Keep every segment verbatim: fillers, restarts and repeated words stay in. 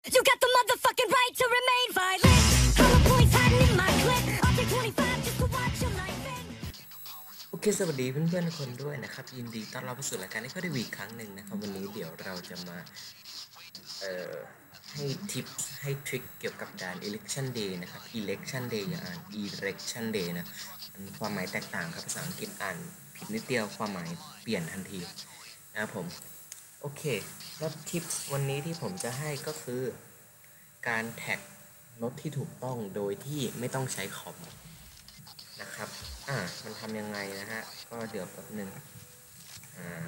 You got the motherfucking right to remain violent. Color points hiding in my clip. I'll take twenty-five just to watch your life end. โอเคสวัสดีเพื่อนๆทุกคนด้วยนะครับยินดีต้อนรับเข้าสู่รายการนี้ก็ได้อีกครั้งหนึ่งนะครับวันนี้เดี๋ยวเราจะมาเอ่อให้ทิปให้ทริคเกี่ยวกับด่าน election day นะครับ election day อย่าอ่าน election day นะความหมายแตกต่างครับภาษาอังกฤษอ่านผิดนิดเดียวความหมายเปลี่ยนทันทีนะครับผมโอเคแล้วทิปวันนี้ที่ผมจะให้ก็คือการแท็กรถที่ถูกต้องโดยที่ไม่ต้องใช้คอมนะครับอ่ามันทำยังไงนะฮะก็เดี๋ยวแป๊บนึงอ่า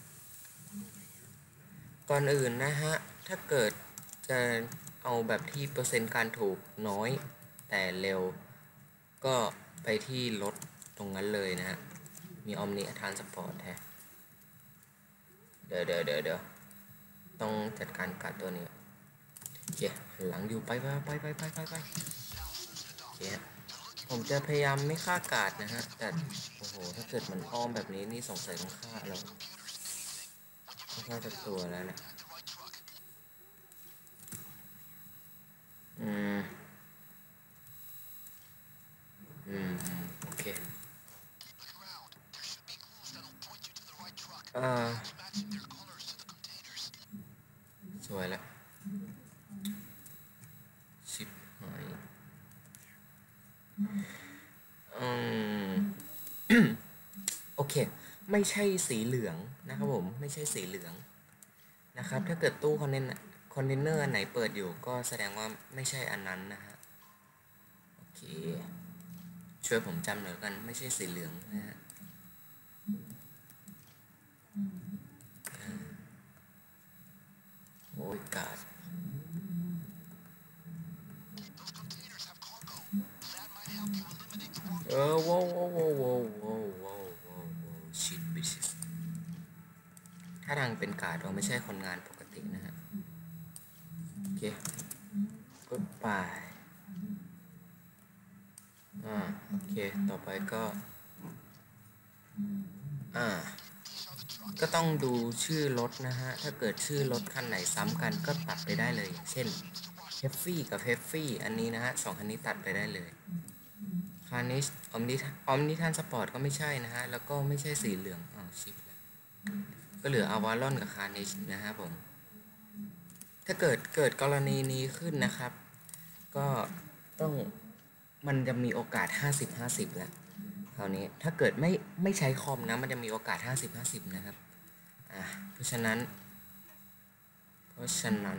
ก่อนอื่นนะฮะถ้าเกิดจะเอาแบบที่เปอร์เซ็นต์การถูกน้อยแต่เร็วก็ไปที่รถตรงนั้นเลยนะฮะมี Omni Transport แท้เดี๋ยวเดี๋ยวเดี๋ยวเดี๋ยวต้องจัดการการตัวนี้โอเคหลังอยู่ไปไปไปไปไปไปไปโอเคผมจะพยายามไม่ฆ่ากาดนะฮะแต่โอ้โหถ้าเกิดมันอ้อมแบบนี้นี่สงสัยต้องฆ่าแล้วต้องฆ่าสักตัวแล้วแหละอืมอืมโอเคอ่าสวยแล้วชิบหายอืมโอเคไม่ใช่สีเหลืองนะครับผมไม่ใช่สีเหลืองนะครับถ้าเกิดตู้คอนเทนคอนเทนเนอร์อันไหนเปิดอยู่ก็แสดงว่าไม่ใช่อันนั้นนะฮะโอเคช่วยผมจำหน่อยกันไม่ใช่สีเหลืองนะฮะโอ้ยกาดเออว้าวว้าวว้าวว้าวว้าวว้าวว้าวชิดบิชถ้าทางเป็นกาดเราไม่ใช่คนงานปกตินะฮะโอเคก็ไปอ่าโอเคต่อไปก็อ่าก็ต้องดูชื่อรถนะฮะถ้าเกิดชื่อรถคันไหนซ้ำกันก็ตัดไปได้เลยเช่นเฮฟฟี่กับเฮฟฟี่อันนี้นะฮะสองคันนี้ตัดไปได้เลยคาร์นิชออมนิออมนิทันสปอร์ตก็ไม่ใช่นะฮะแล้วก็ไม่ใช่สีเหลืองอ๋อชิปแล้วก็เหลืออวาลอนกับคาร์นิชนะฮะผมถ้าเกิดเกิดกรณีนี้ขึ้นนะครับก็ต้องมันจะมีโอกาสห้าสิบ ห้าสิบแล้วคราวนี้ถ้าเกิดไม่ไม่ใช้คอมนะมันจะมีโอกาสห้าสิบ ห้าสิบนะครับอ่ะเพราะฉะนั้นเพราะฉะนั้น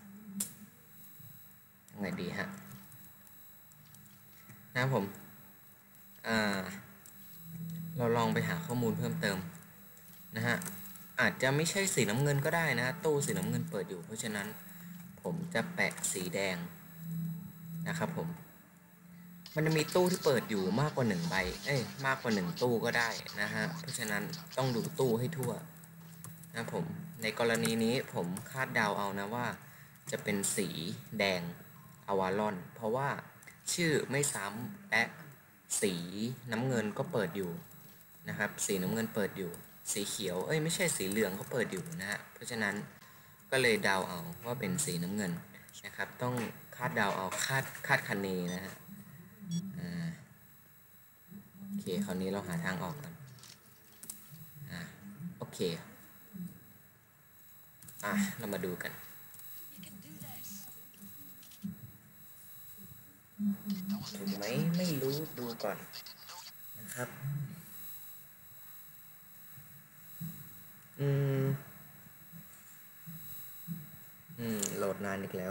ยังไงดีฮะนะผมอ่าเราลองไปหาข้อมูลเพิ่มเติมนะฮะอาจจะไม่ใช่สีน้ำเงินก็ได้นะตู้สีน้ำเงินเปิดอยู่เพราะฉะนั้นผมจะแปะสีแดงนะครับผมมันจะมีตู้ที่เปิดอยู่มากกว่าหนึ่งใบเอ้ยมากกว่าหนึ่งตู้ก็ได้นะฮะเพราะฉะนั้นต้องดูตู้ให้ทั่วนะผมในกรณีนี้ผมคาดเดาเอานะว่าจะเป็นสีแดงอวาลอนเพราะว่าชื่อไม่ซ้ำและสีน้ำเงินก็เปิดอยู่นะครับสีน้ำเงินเปิดอยู่สีเขียวเอ้ยไม่ใช่สีเหลืองก็เปิดอยู่นะฮะเพราะฉะนั้นก็เลยเดาเอาว่าเป็นสีน้ำเงินนะครับต้องคาดเดาเอาคาดคาดคะเนนะฮะอ่าโอเคคราวนี้เราหาทางออกกันอ่าโอเคอ่ะเรามาดูกันถูกไหมไม่รู้ดูก่อนนะครับอืมอืมโหลดนานอีกแล้ว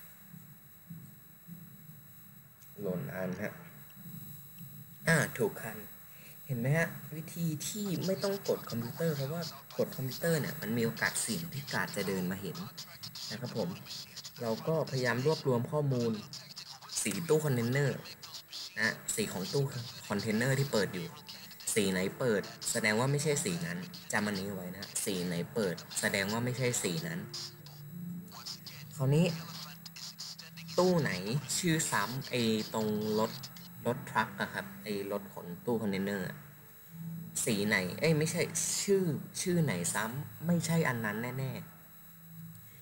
โหลดนานฮะอ่าถูกคันเห็นไหมฮะวิธีที่ไม่ต้องกดคอมพิวเตอร์เพราะว่ากดคอมพิวเตอร์เนี่ยมันมีโอกาสเสี่ยงที่การจะเดินมาเห็นนะครับผมเราก็พยายามรวบรวมข้อมูลสีตู้คอนเทนเนอร์นะสีของตู้คอนเทนเนอร์ที่เปิดอยู่สีไหนเปิดแสดงว่าไม่ใช่สีนั้นจำมันนี้ไว้นะสีไหนเปิดแสดงว่าไม่ใช่สีนั้นคราวนี้ตู้ไหนชื่อซ้ำไอ้ตรงรถรถทรัคอะครับไอ้รถขนตู้คอนเทนเนอร์สีไหนเอ้ยไม่ใช่ชื่อชื่อไหนซ้ำไม่ใช่อันนั้นแน่ๆ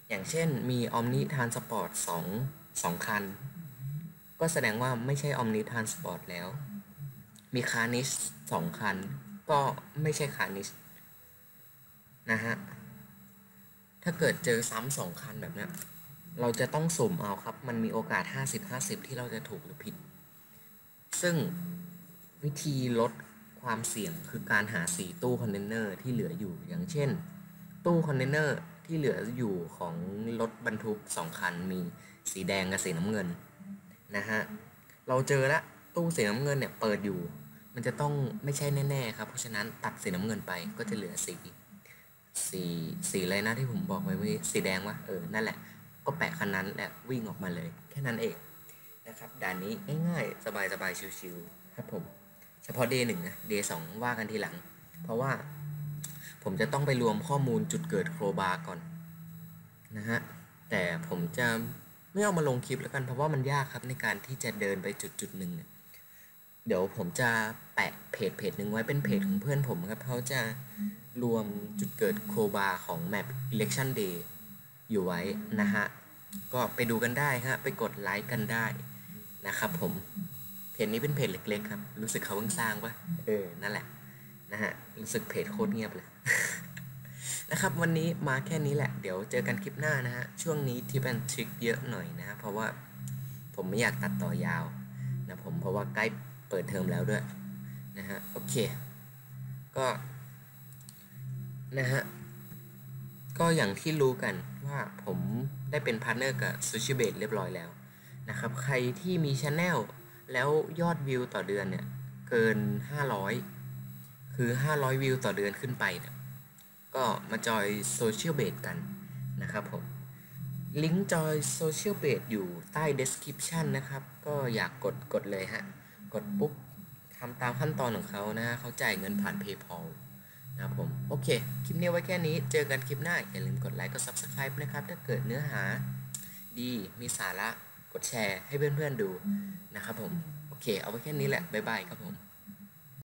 อย่างเช่นมี Omni Transport สองสองคันก็แสดงว่าไม่ใช่ Omni Transport แล้วมี Carnish สองคันก็ไม่ใช่ Carnish นะฮะถ้าเกิดเจอซ้ำสองคันแบบนี้เราจะต้องสุ่มเอาครับมันมีโอกาส ห้าสิบ ห้าสิบ ที่เราจะถูกหรือผิดซึ่งวิธีลดความเสี่ยงคือการหาสีตู้คอนเทนเนอร์ที่เหลืออยู่อย่างเช่นตู้คอนเทนเนอร์ที่เหลืออยู่ของรถบรรทุกสองคันมีสีแดงกับสีน้ำเงินนะฮะเราเจอละตู้สีน้ำเงินเนี่ยเปิดอยู่มันจะต้องไม่ใช่แน่ๆครับเพราะฉะนั้นตัดสีน้ำเงินไปก็จะเหลือสีสีสีอะไรนะที่ผมบอกไว้เมื่อกี้สีแดงวะเออนั่นแหละก็แปะคันนั้นและวิ่งออกมาเลยแค่นั้นเองนะครับด่านนี้ง่ายๆสบายๆชิวๆครับผมเฉพาะ day หนึ่งนะ day สองว่ากันทีหลังเพราะว่าผมจะต้องไปรวมข้อมูลจุดเกิดโครบาร์ก่อนนะฮะแต่ผมจะไม่เอามาลงคลิปแล้วกันเพราะว่ามันยากครับในการที่จะเดินไปจุดจุดหนึ่งเดี๋ยวผมจะแปะเพจเพจหนึ่งไว้เป็นเพจของเพื่อนผมครับเขาจะรวมจุดเกิดโครบาร์ของแมป election day อยู่ไว้นะฮะก็ไปดูกันได้ฮะไปกดไลค์กันได้นะครับผมเพจนี้เป็นเพจเล็กๆครับรู้สึกเขาเพิ่งสร้างปะเออนั่นแหละนะฮะรู้สึกเพจโคตรเงียบเลย นะครับวันนี้มาแค่นี้แหละเดี๋ยวเจอกันคลิปหน้านะฮะช่วงนี้ทิปแอนทริคเยอะหน่อยนะเพราะว่าผมไม่อยากตัดต่อยาวนะผมเพราะว่าใกล้เปิดเทอมแล้วด้วยนะฮะโอเคก็นะฮะก็อย่างที่รู้กันว่าผมได้เป็นพาร์ทเนอร์กับ Sushi Base เรียบร้อยแล้วนะครับใครที่มีช anel แล้วยอดวิวต่อเดือนเนี่ยเกินห้าร้อยคือห้าร้อยวิวต่อเดือนขึ้นไปเนี่ยก็มาจอยโซเชียลเบสกันนะครับผมลิงก์จอยโซเชียลเบสอยู่ใต้ description นะครับก็อยากกดกดเลยฮะกดปุ๊บทำตามขั้นตอนของเขานะฮะเขาจ่ายเงินผ่าน PayPal นะครับผมโอเคคลิปนี้ไว้แค่นี้เจอกันคลิปหน้าอย่าลืมกดไลค์กด Subscribe นะครับถ้าเกิดเนื้อหาดีมีสาระกดแชร์ให้เพื่อนๆดูนะครับผมโอเคเอาไว้แค่นี้แหละบ๊ายบายครับผม